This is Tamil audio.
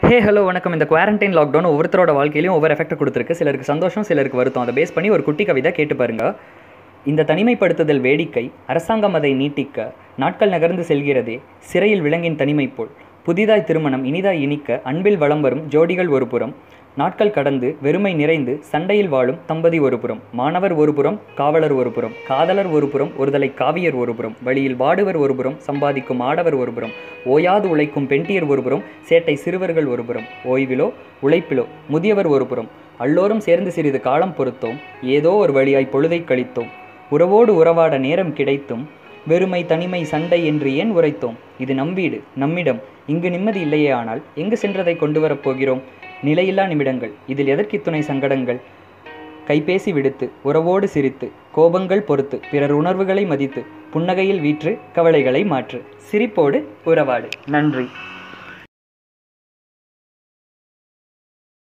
ஹலோ வணக்கம். இந்த குவாரண்டைன் லாக்டவுன் ஒவ்வொருத்தரோட வாழ்க்கையிலையும் ஒவ்வொரு எஃபெக்ட் கொடுத்துருக்கு. சிலருக்கு சந்தோஷம், சிலருக்கு வருத்தம். அதை பேஸ் பண்ணி ஒரு குட்டி கவிதை கேட்டு பாருங்க. இந்த தனிமைப்படுத்துதல் வேடிக்கை, அரசாங்கம் அதை நீட்டிக்க, நாட்கள் நகர்ந்து செல்கிறதே சிறையில் விலங்கின் தனிமை போல். புதிதாய் திருமணம் இனிதாய் இனிக்க, அன்பில் வலம் வரும் ஜோடிகள் ஒரு புறம், நாட்கள் கடந்து வெறுமை நிறைந்து சண்டையில் வாழும் தம்பதி ஒரு புறம், மாணவர் ஒரு புறம், காவலர் ஒரு புறம், காதலர் ஒரு புறம், ஒருதலை காவியர் ஒரு புறம், வழியில் வாடுவர் ஒரு புறம், சம்பாதிக்கும் ஆடவர் ஒரு புறம், ஓயாது உழைக்கும் பெண்டியர் ஒரு புறம், சேட்டை சிறுவர்கள் ஒரு புறம், ஓய்விலோ உழைப்பிலோ முதியவர் ஒரு புறம், எல்லோரும் சேர்ந்து சிறிது காலம் பொறுத்தோம், ஏதோ ஒரு வழியாய் பொழுதை கழித்தோம், உறவோடு உறவாட நேரம் கிடைத்தும் வெறுமை தனிமை சண்டை என்று ஏன் உரைத்தோம். இது நம் வீடு, நம்மிடம், இங்கு நிம்மதி இல்லையே, ஆனால் எங்கு சென்றதை கொண்டு வரப்போகிறோம். நிலையில்லா நிமிடங்கள், இதில் எதற்கித்துணை சங்கடங்கள். கைபேசி விடுத்து, உறவோடு சிரித்து, கோபங்கள் பொறுத்து, பிறர் உணர்வுகளை மதித்து, புன்னகையில் வீற்று, கவலைகளை மாற்று, சிரிப்போடு உறவாடு. நன்றி.